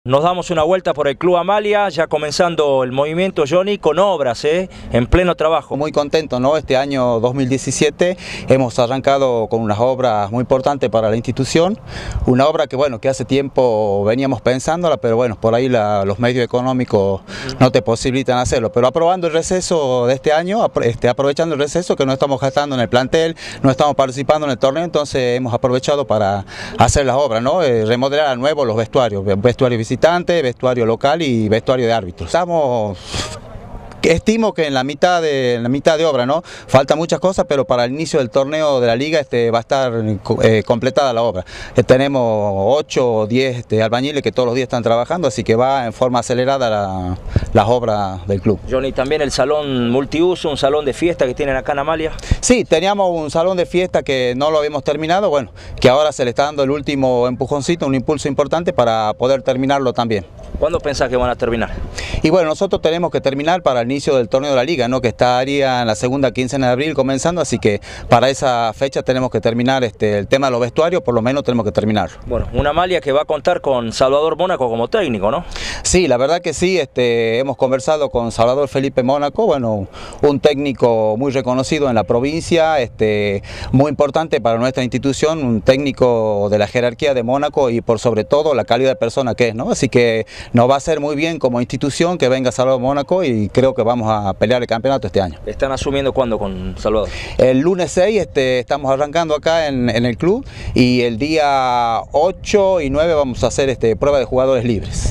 Nos damos una vuelta por el Club Amalia, ya comenzando el movimiento, Johnny, con obras, en pleno trabajo. Muy contento, ¿no? Este año 2017 hemos arrancado con unas obras muy importantes para la institución, una obra que bueno, que hace tiempo veníamos pensándola, pero bueno, por ahí los medios económicos no te posibilitan hacerlo, pero aprobando el receso de este año, aprovechando el receso que no estamos gastando en el plantel, no estamos participando en el torneo, entonces hemos aprovechado para hacer las obras, ¿no? Remodelar a nuevo los vestuarios visitante, vestuario local y vestuario de árbitros. Estimo que en la mitad de obra, ¿no? Faltan muchas cosas, pero para el inicio del torneo de la liga va a estar completada la obra. Tenemos 8 o 10 albañiles que todos los días están trabajando, así que va en forma acelerada las obras del club. Johnny, también el salón multiuso, un salón de fiesta que tienen acá en Amalia. Sí, teníamos un salón de fiesta que no lo habíamos terminado, bueno, que ahora se le está dando el último empujoncito, un impulso importante para poder terminarlo también. ¿Cuándo pensás que van a terminar? Y bueno, nosotros tenemos que terminar para el inicio del torneo de la liga, ¿no? Que estaría en la segunda quincena de abril comenzando, así que para esa fecha tenemos que terminar el tema de los vestuarios, por lo menos tenemos que terminar. Bueno, una Amalia que va a contar con Salvador Mónaco como técnico, ¿no? Sí, la verdad que sí, hemos conversado con Salvador Felipe Mónaco, bueno, un técnico muy reconocido en la provincia, muy importante para nuestra institución, un técnico de la jerarquía de Mónaco y por sobre todo la calidad de persona que es, ¿no? Así que nos va a hacer muy bien como institución que venga Salvador Mónaco y creo que vamos a pelear el campeonato este año. ¿Están asumiendo cuándo con Salvador? El lunes 6 estamos arrancando acá en el club y el día 8 y 9 vamos a hacer prueba de jugadores libres.